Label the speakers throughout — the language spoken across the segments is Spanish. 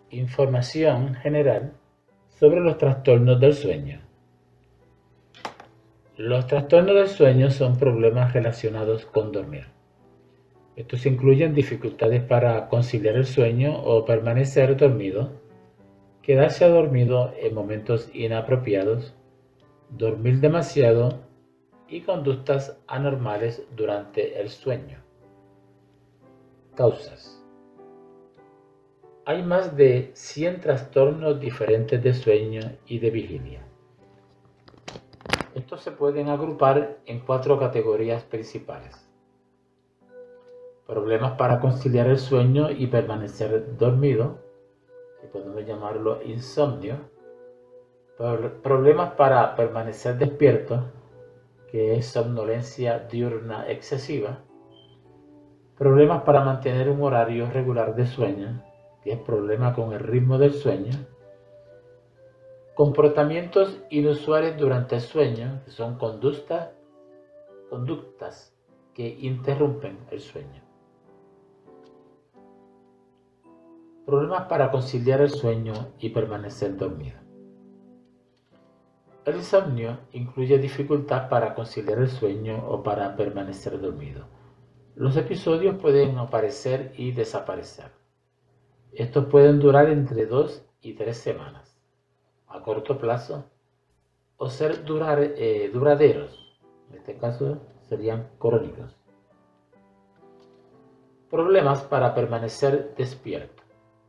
Speaker 1: Información general sobre los trastornos del sueño. Los trastornos del sueño son problemas relacionados con dormir. Estos incluyen dificultades para conciliar el sueño o permanecer dormido, quedarse dormido en momentos inapropiados, dormir demasiado y conductas anormales durante el sueño. Causas. Hay más de 100 trastornos diferentes de sueño y de vigilia. Estos se pueden agrupar en 4 categorías principales. Problemas para conciliar el sueño y permanecer dormido, que podemos llamarlo insomnio. Problemas para permanecer despierto, que es somnolencia diurna excesiva. Problemas para mantener un horario regular de sueño, que es problema con el ritmo del sueño. Comportamientos inusuales durante el sueño, que son conductas que interrumpen el sueño. Problemas para conciliar el sueño y permanecer dormido. El insomnio incluye dificultad para conciliar el sueño o para permanecer dormido. Los episodios pueden aparecer y desaparecer. Estos pueden durar entre 2 y 3 semanas, a corto plazo, o ser duraderos. En este caso serían crónicos. Problemas para permanecer despierto.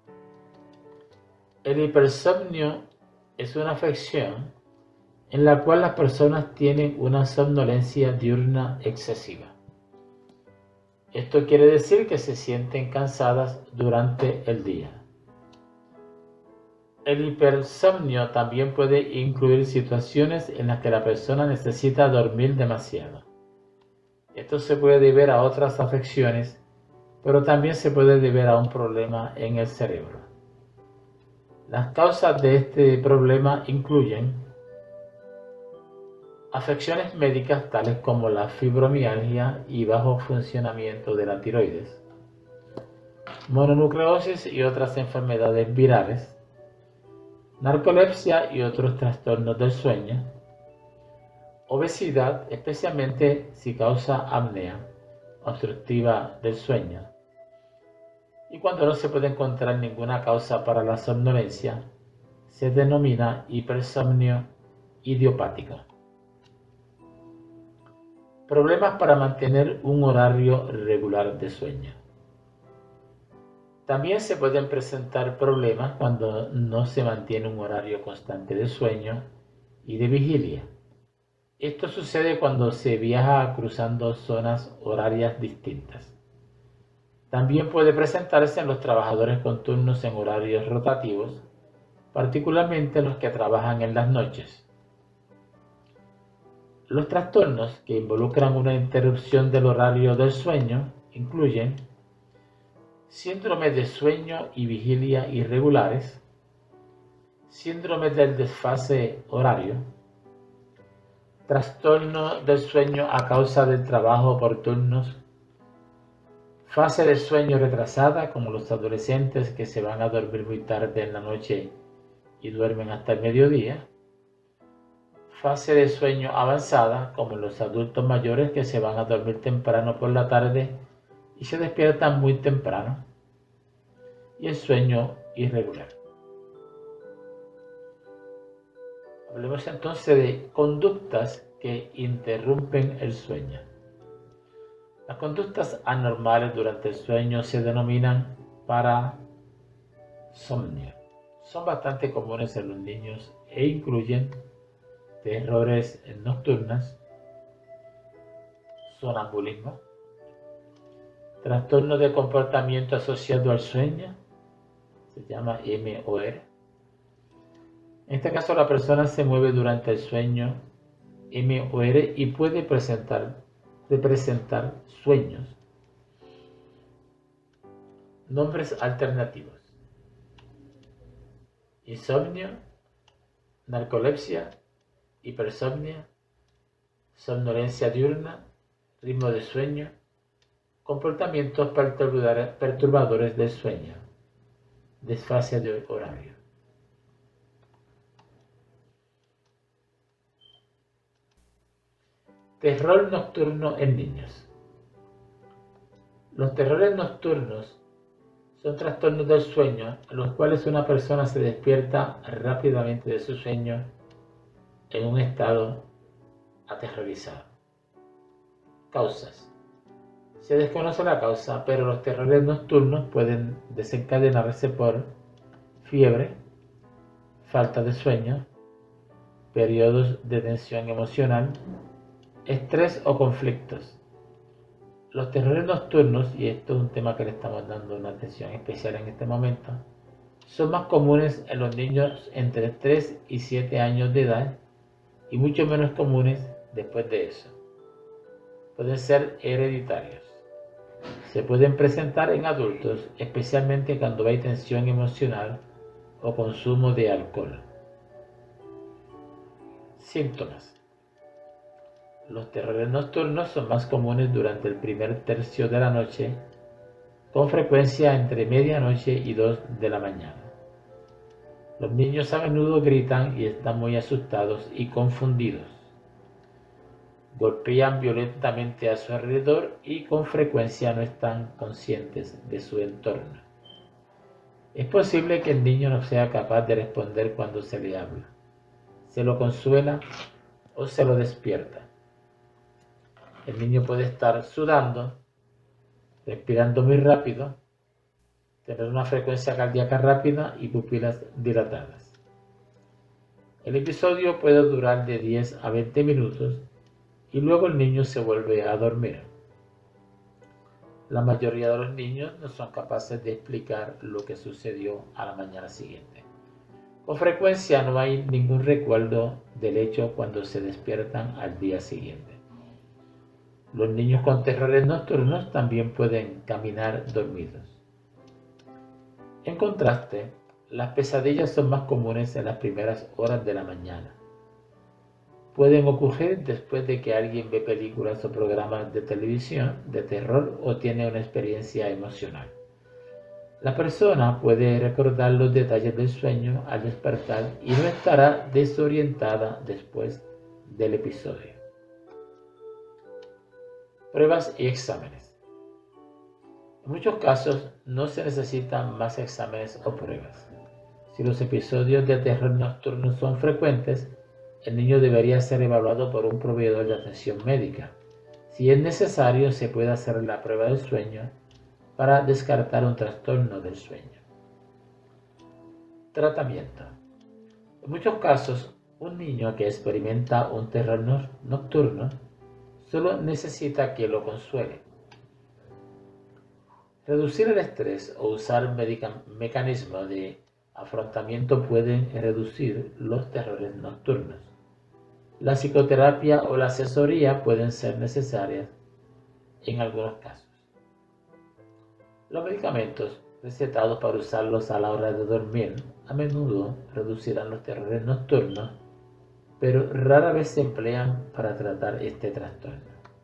Speaker 1: El hipersomnio es una afección en la cual las personas tienen una somnolencia diurna excesiva. Esto quiere decir que se sienten cansadas durante el día. El hipersomnio también puede incluir situaciones en las que la persona necesita dormir demasiado. Esto se puede deber a otras afecciones, pero también se puede deber a un problema en el cerebro. Las causas de este problema incluyen afecciones médicas tales como la fibromialgia y bajo funcionamiento de la tiroides, mononucleosis y otras enfermedades virales, narcolepsia y otros trastornos del sueño, obesidad, especialmente si causa apnea obstructiva del sueño, y cuando no se puede encontrar ninguna causa para la somnolencia, se denomina hipersomnio idiopático. Problemas para mantener un horario regular de sueño. También se pueden presentar problemas cuando no se mantiene un horario constante de sueño y de vigilia. Esto sucede cuando se viaja cruzando zonas horarias distintas. También puede presentarse en los trabajadores con turnos en horarios rotativos, particularmente los que trabajan en las noches. Los trastornos que involucran una interrupción del horario del sueño incluyen síndrome de sueño y vigilia irregulares, síndrome del desfase horario, trastorno del sueño a causa del trabajo por turnos, fase de sueño retrasada, como los adolescentes que se van a dormir muy tarde en la noche y duermen hasta el mediodía, fase de sueño avanzada, como los adultos mayores que se van a dormir temprano por la tarde y se despiertan muy temprano, y el sueño irregular. Hablemos entonces de conductas que interrumpen el sueño. Las conductas anormales durante el sueño se denominan parasomnio. Son bastante comunes en los niños e incluyen terrores nocturnas, sonambulismo, trastorno de comportamiento asociado al sueño, se llama MOR. En este caso la persona se mueve durante el sueño, MOR, y puede presentar sueños. Nombres alternativos: insomnio, narcolepsia, hipersomnia, somnolencia diurna, ritmo de sueño, comportamientos perturbadores del sueño. desfase de horario. Terror nocturno en niños. Los terrores nocturnos son trastornos del sueño en los cuales una persona se despierta rápidamente de su sueño en un estado aterrorizado. Causas. Se desconoce la causa, pero los terrores nocturnos pueden desencadenarse por fiebre, falta de sueño, periodos de tensión emocional, estrés o conflictos. Los terrores nocturnos, y esto es un tema que le estamos dando una atención especial en este momento, son más comunes en los niños entre 3 y 7 años de edad y mucho menos comunes después de eso. Pueden ser hereditarios. Se pueden presentar en adultos, especialmente cuando hay tensión emocional o consumo de alcohol. Síntomas. Los terrores nocturnos son más comunes durante el primer tercio de la noche, con frecuencia entre medianoche y 2 de la mañana. Los niños a menudo gritan y están muy asustados y confundidos. Golpean violentamente a su alrededor y con frecuencia no están conscientes de su entorno. Es posible que el niño no sea capaz de responder cuando se le habla, se lo consuela o se lo despierta. El niño puede estar sudando, respirando muy rápido, tener una frecuencia cardíaca rápida y pupilas dilatadas. El episodio puede durar de 10 a 20 minutos y luego el niño se vuelve a dormir. La mayoría de los niños no son capaces de explicar lo que sucedió a la mañana siguiente. Con frecuencia no hay ningún recuerdo del hecho cuando se despiertan al día siguiente. Los niños con terrores nocturnos también pueden caminar dormidos. En contraste, las pesadillas son más comunes en las primeras horas de la mañana. Pueden ocurrir después de que alguien ve películas o programas de televisión de terror o tiene una experiencia emocional. La persona puede recordar los detalles del sueño al despertar y no estará desorientada después del episodio. Pruebas y exámenes. En muchos casos no se necesitan más exámenes o pruebas. Si los episodios de terror nocturno son frecuentes, el niño debería ser evaluado por un proveedor de atención médica. Si es necesario, se puede hacer la prueba del sueño para descartar un trastorno del sueño. Tratamiento. En muchos casos, un niño que experimenta un terror nocturno solo necesita que lo consuele. Reducir el estrés o usar mecanismos de afrontamiento pueden reducir los terrores nocturnos. La psicoterapia o la asesoría pueden ser necesarias en algunos casos. Los medicamentos recetados para usarlos a la hora de dormir a menudo reducirán los terrores nocturnos, pero rara vez se emplean para tratar este trastorno.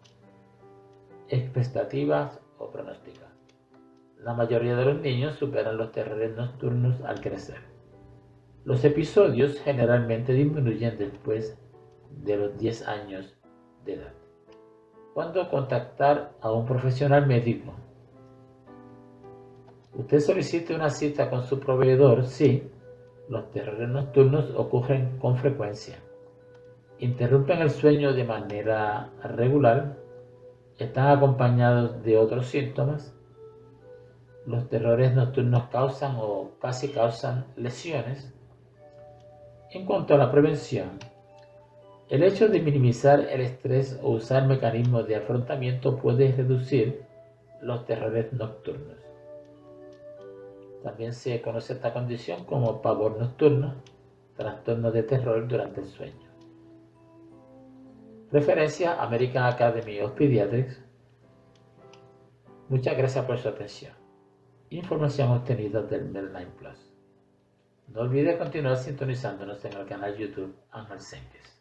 Speaker 1: Expectativas o pronósticos. La mayoría de los niños superan los terrores nocturnos al crecer. Los episodios generalmente disminuyen después de los 10 años de edad. ¿Cuándo contactar a un profesional médico? Usted solicita una cita con su proveedor si los terrores nocturnos ocurren con frecuencia, interrumpen el sueño de manera regular, están acompañados de otros síntomas, los terrores nocturnos causan o casi causan lesiones. En cuanto a la prevención, el hecho de minimizar el estrés o usar mecanismos de afrontamiento puede reducir los terrores nocturnos. También se conoce esta condición como pavor nocturno, trastorno de terror durante el sueño. Referencia American Academy of Pediatrics. Muchas gracias por su atención. Información obtenida del Medline Plus. No olvide continuar sintonizándonos en el canal YouTube Ángel Sénquez.